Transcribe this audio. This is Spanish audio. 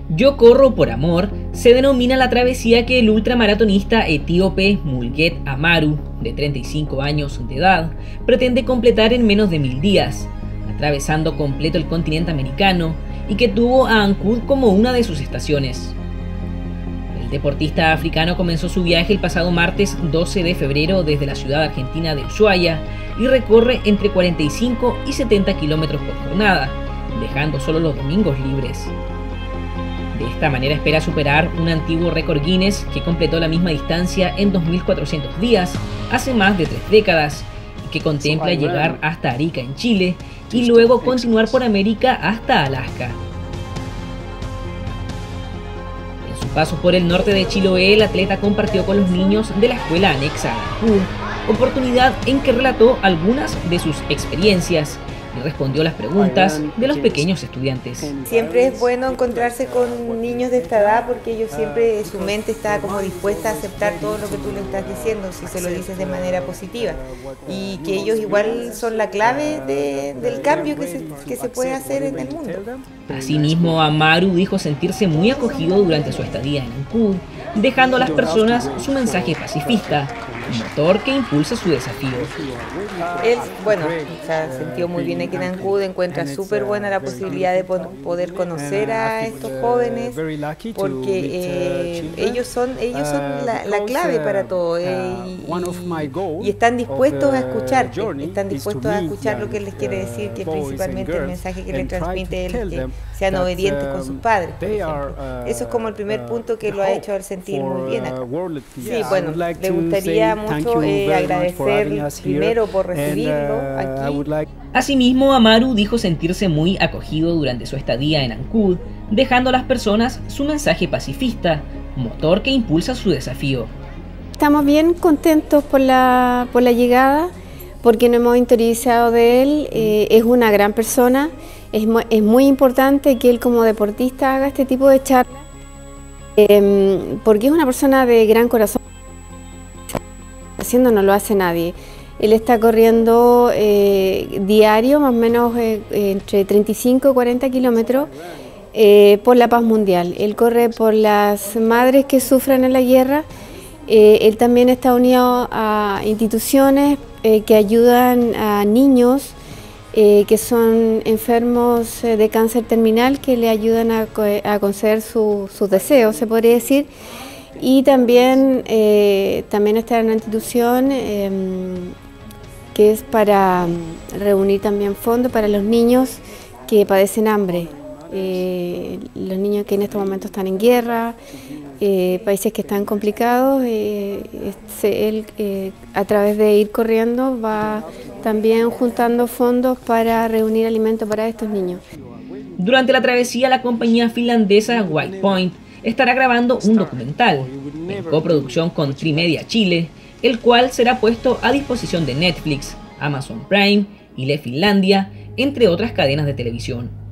Yo corro por amor se denomina la travesía que el ultramaratonista etíope Mulget Amaru, de 35 años de edad, pretende completar en menos de 1000 días, atravesando completo el continente americano y que tuvo a Ancud como una de sus estaciones. El deportista africano comenzó su viaje el pasado martes 12 de febrero desde la ciudad argentina de Ushuaia y recorre entre 45 y 70 kilómetros por jornada, dejando solo los domingos libres. De esta manera espera superar un antiguo récord Guinness que completó la misma distancia en 2400 días hace más de 3 décadas y que contempla llegar hasta Arica en Chile y luego continuar por América hasta Alaska. En su paso por el norte de Chiloé, el atleta compartió con los niños de la escuela anexa a Ancud, oportunidad en que relató algunas de sus experiencias y respondió las preguntas de los pequeños estudiantes. Siempre es bueno encontrarse con niños de esta edad porque ellos siempre, su mente está como dispuesta a aceptar todo lo que tú le estás diciendo si se lo dices de manera positiva, y que ellos igual son la clave del cambio que se puede hacer en el mundo. Asimismo, Amaru dijo sentirse muy acogido durante su estadía en Ancud, dejando a las personas su mensaje pacifista, un motor que impulsa su desafío. Él, bueno, se ha sentido muy bien aquí en Ancud, encuentra súper buena la posibilidad de poder conocer a estos jóvenes, porque ellos son la clave para todo, y están dispuestos a escucharte, están dispuestos a escuchar lo que él les quiere decir, que es principalmente el mensaje que le transmite él, que sean obedientes con sus padres, por ejemplo. Eso es como el primer punto que lo ha hecho al sentir muy bien acá. Sí, bueno, le gustaría mucho agradecer primero por recibirlo aquí. Asimismo, Amaru dijo sentirse muy acogido durante su estadía en Ancud, dejando a las personas su mensaje pacifista, motor que impulsa su desafío. Estamos bien contentos por la llegada, porque nos hemos interiorizado de él. Es una gran persona, es muy importante que él como deportista haga este tipo de charlas, porque es una persona de gran corazón. Haciendo no lo hace nadie. Él está corriendo diario, más o menos entre 35 y 40 kilómetros por la paz mundial. Él corre por las madres que sufren en la guerra. Él también está unido a instituciones que ayudan a niños que son enfermos de cáncer terminal, que le ayudan a conceder sus deseos, se podría decir. Y también está en una institución que es para reunir también fondos para los niños que padecen hambre, los niños que en estos momentos están en guerra, países que están complicados. Él a través de ir corriendo va también juntando fondos para reunir alimentos para estos niños. Durante la travesía, la compañía finlandesa White Point estará grabando un documental en coproducción con Trimedia Chile, el cual será puesto a disposición de Netflix, Amazon Prime, ILE Finlandia, entre otras cadenas de televisión.